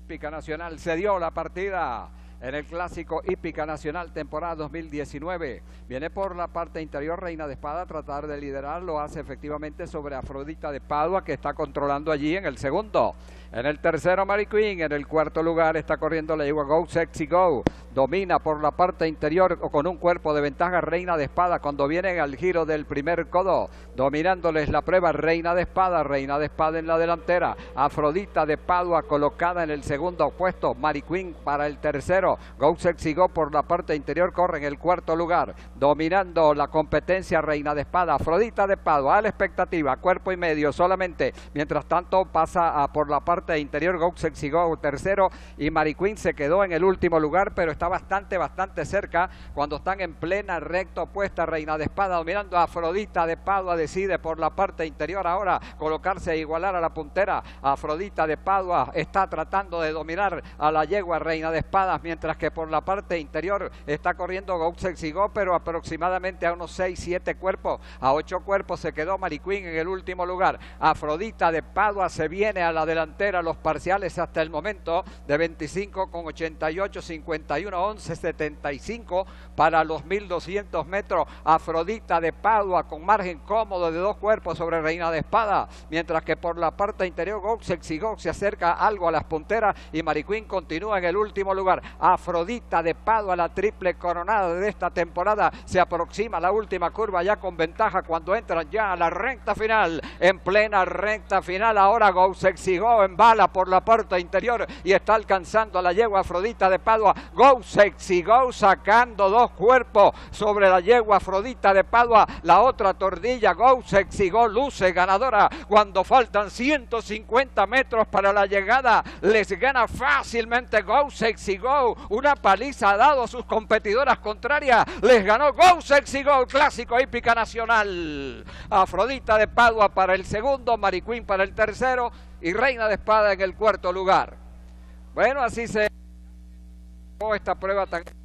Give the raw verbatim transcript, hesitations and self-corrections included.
Hípica Nacional se dio la partida en el Clásico Hípica Nacional temporada dos mil diecinueve. Viene por la parte interior Reina de Espada a tratar de liderar, lo hace efectivamente sobre Afrodita de Padua, que está controlando allí en el segundo. En el tercero Mary Queen, en el cuarto lugar está corriendo la yegua Go Sexy Go. Domina por la parte interior o con un cuerpo de ventaja Reina de Espada cuando vienen al giro del primer codo. Dominándoles la prueba Reina de Espada, Reina de Espada en la delantera. Afrodita de Padua colocada en el segundo puesto. Mary Queen para el tercero. Go Sexy Go por la parte interior corre en el cuarto lugar. Dominando la competencia Reina de Espada. Afrodita de Padua a la expectativa, cuerpo y medio solamente. Mientras tanto pasa a por la parte interior Go Sexy Go tercero y Mary Queen se quedó en el último lugar, pero está bastante, bastante cerca cuando están en plena recta opuesta. Reina de Espada dominando a Afrodita de Padua, decide por la parte interior ahora colocarse e igualar a la puntera. Afrodita de Padua está tratando de dominar a la yegua Reina de Espadas, mientras que por la parte interior está corriendo Go Sexy Go, pero aproximadamente a unos seis, siete cuerpos, a ocho cuerpos se quedó Mary Queen en el último lugar. Afrodita de Padua se viene a la delantera, los parciales hasta el momento de veinticinco con ochenta y ocho, cincuenta y uno, once, setenta y cinco para los mil doscientos metros. Afrodita de Padua con margen cómodo de dos cuerpos sobre Reina de Espada, mientras que por la parte interior Go Sexy Go se acerca algo a las punteras y Mary Queen continúa en el último lugar. Afrodita de Padua, la triple coronada de esta temporada, se aproxima a la última curva ya con ventaja cuando entran ya a la recta final, en plena recta final. Ahora Go Sexy Go en bala por la parte interior y está alcanzando a la yegua Afrodita de Padua. Go Sexy Go sacando dos cuerpos sobre la yegua Afrodita de Padua. La otra tordilla Go Sexy Go luce ganadora cuando faltan ciento cincuenta metros para la llegada. Les gana fácilmente Go Sexy Go. Una paliza ha dado a sus competidoras contrarias. Les ganó Go Sexy Go, Clásico Hípica Nacional. Afrodita de Padua para el segundo, Mary Queen para el tercero y Reina de Espada en el cuarto lugar. Bueno, así se esta prueba tan